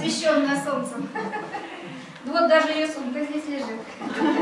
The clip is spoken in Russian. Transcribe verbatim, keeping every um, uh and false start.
освещенная солнцем. Вот даже ее сумка здесь лежит.